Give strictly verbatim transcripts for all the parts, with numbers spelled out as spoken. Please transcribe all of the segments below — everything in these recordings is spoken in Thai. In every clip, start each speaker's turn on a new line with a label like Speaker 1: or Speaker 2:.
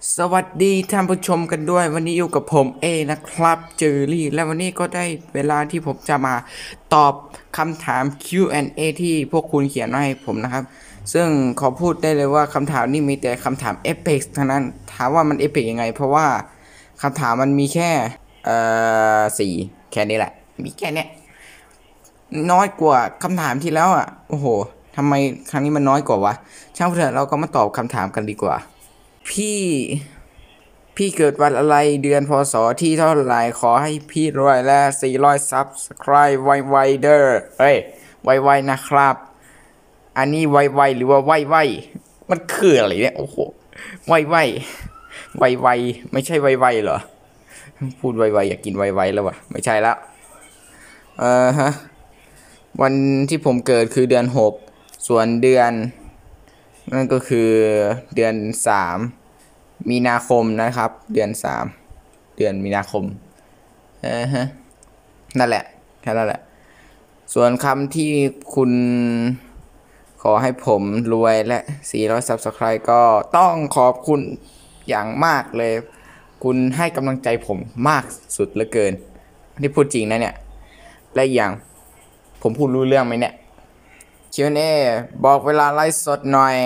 Speaker 1: สวัสดีท่านผู้ชมกันด้วยวันนี้อยู่กับผมเอนะครับเจอรี่และวันนี้ก็ได้เวลาที่ผมจะมาตอบคำถาม คิว แอนด์ เอ ที่พวกคุณเขียนมาให้ผมนะครับซึ่งขอพูดได้เลยว่าคำถามนี้มีแต่คำถามเอ e ็กทั้งนั้นถามว่ามันเอ e ็กยังไงเพราะว่าคำถามมันมีแค่เอ่อสี่แค่นี้แหละมีแค่เนี้ยน้อยกว่าคำถามที่แล้วอ่ะโอ้โหทำไมครั้งนี้มันน้อยกว่าวะช่างเถอะเราก็มาตอบคำถามกันดีกว่า พี่พี่เกิดวันอะไรเดือนพศที่เท่าไหร่ขอให้พี่รวยและสี่ร้อยซับสไครต์ไวๆเด้อเฮ้ยไวๆนะครับอันนี้ไวๆหรือว่าไวๆมันคืออะไรเนี่ยโอ้โหไวๆไวๆไม่ใช่ไวๆเหรอพูดไวๆอยากกินไวๆแล้ววะไม่ใช่แล้วเออฮะวันที่ผมเกิดคือเดือนหกส่วนเดือนนั่นก็คือเดือนสามมีนาคมนะครับเดือนสามเดือนมีนาคมเออฮะนั่นแหละแค่นั้นแหละส่วนคำที่คุณขอให้ผมรวยและสี่ร้อย Subscribe ก็ต้องขอบคุณอย่างมากเลยคุณให้กำลังใจผมมากสุดเหลือเกินนี่พูดจริงนะเนี่ยและอย่างผมพูดรู้เรื่องไหมเนี่ย คิว แอนด์ เอ บอกเวลาไลฟ์สดหน่อย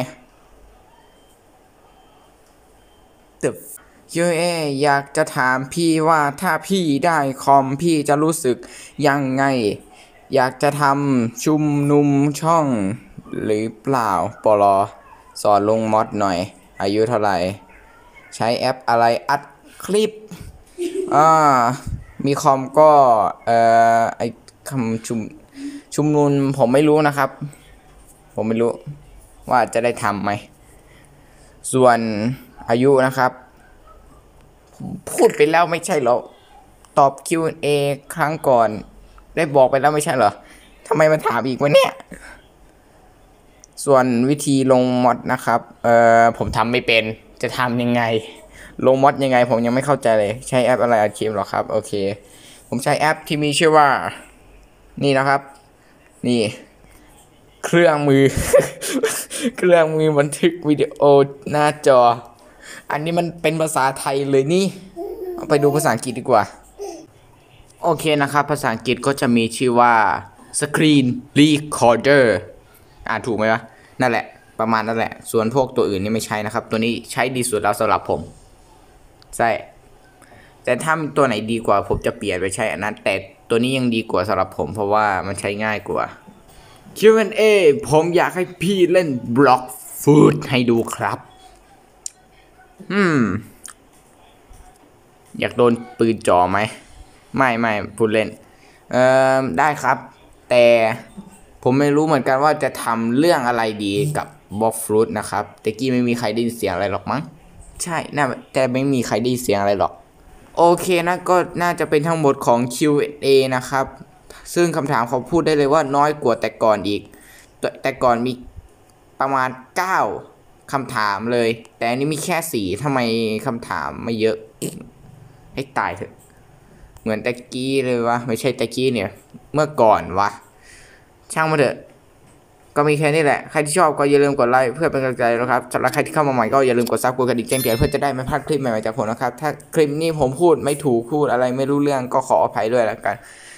Speaker 1: Theคิว แอนด์ เอ อยากจะถามพี่ว่าถ้าพี่ได้คอมพี่จะรู้สึกยังไงอยากจะทำชุมนุมช่องหรือเปล่าปลอสอนลงมอดหน่อยอายุเท่าไหร่ใช้แอปอะไรอัดคลิปอ่ามีคอมก็เอ่อไอคำชุมชุมนุมผมไม่รู้นะครับผมไม่รู้ว่าจะได้ทำไหมส่วนอายุนะครับพูดไปแล้วไม่ใช่เหรอตอบ คิว แอนด์ เอ ครั้งก่อนได้บอกไปแล้วไม่ใช่เหรอทำไมมาถามอีกวะเนี่ยส่วนวิธีลงมอดนะครับเอ่อผมทำไม่เป็นจะทำยังไงลงมอดยังไงผมยังไม่เข้าใจเลยใช้แอปอะไรอัดคลิปหรอครับโอเคผมใช้แอปที่มีชื่อว่านี่นะครับนี่เครื่องมือ เครื่องมือบันทึกวิดีโอหน้าจออันนี้มันเป็นภาษาไทยเลยนี่เอาไปดูภาษาอังกฤษดีกว่าโอเคนะครับภาษาอังกฤษก็จะมีชื่อว่า Screen Recorder อ่านถูกไหมวะนั่นแหละประมาณนั่นแหละส่วนพวกตัวอื่นนี่ไม่ใช่นะครับตัวนี้ใช้ดีสุดแล้วสำหรับผมใช่แต่ถ้าตัวไหนดีกว่าผมจะเปลี่ยนไปใช้อันนั้นแต่ตัวนี้ยังดีกว่าสำหรับผมเพราะว่ามันใช้ง่ายกว่า คิว แอนด์ เอ ผมอยากให้พี่เล่นบล็อกฟูดให้ดูครับอืมอยากโดนปืนจ่อไหมไม่ไม่พูดเล่นเอ่อได้ครับแต่ผมไม่รู้เหมือนกันว่าจะทำเรื่องอะไรดีกับบล็อกฟูดนะครับแต่กี้ไม่มีใครได้ยินเสียงอะไรหรอกมั้งใช่น่าแต่ไม่มีใครได้ยินเสียงอะไรหรอกโอเคนะก็น่าจะเป็นทั้งหมดของ คิว แอนด์ เอ นะครับซึ่งคำถามเขาพูดได้เลยว่าน้อยกว่าแต่ก่อนอีกแต่ก่อนมีประมาณเก้าคำถามเลยแต่อันนี้มีแค่สี่ทำไมคำถามไม่เยอะให้ตายเถอะเหมือนตะกี้เลยวะไม่ใช่ตะกี้เนี่ยเมื่อก่อนวะช่างมาเถอะก็มีแค่นี้แหละใครที่ชอบก็อย่าลืมกดไลค์เพื่อเป็นกำลังใจนะครับสำหรับใครที่เข้ามาใหม่ก็อย่าลืมกดซับกดกระดิ่งแจ้งเตือนเพื่อจะได้ไม่พลาดคลิปใหม่ๆจากผมนะครับถ้าคลิปนี้ผมพูดไม่ถูกพูดอะไรไม่รู้เรื่องก็ขออภัยด้วยแล้วกัน